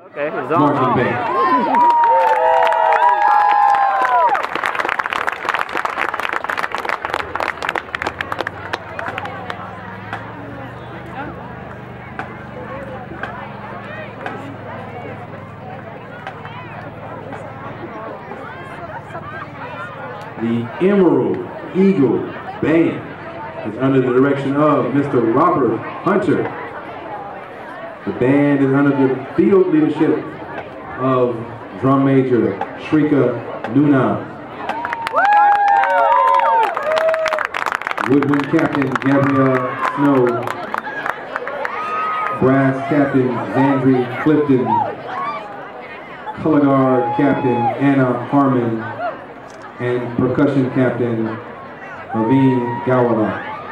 Okay, it's on. Marching band. The Emerald Eagle Band is under the direction of Mr. Robert Hunter. The band is under the field leadership of drum major Shrika Nuna. Woodwind captain Gabrielle Snow. Brass captain Zandri Clifton. Color guard captain Anna Harmon. And percussion captain Naveen Gawala.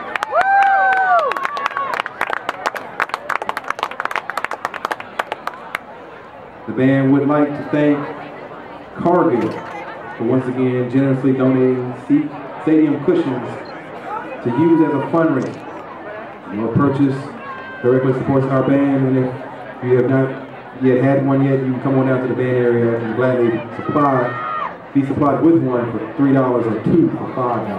The band would like to thank Cargill for once again generously donating stadium cushions to use as a fundraiser. Your purchase directly supports our band, and if you have not yet had one yet, you can come on down to the band area and gladly be supplied with one for $3 or two for $5.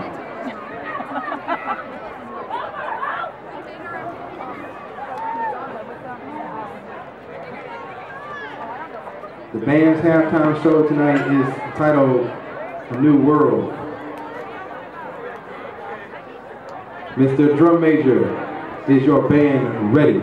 The band's halftime show tonight is titled A New World. Mr. Drum Major, is your band ready?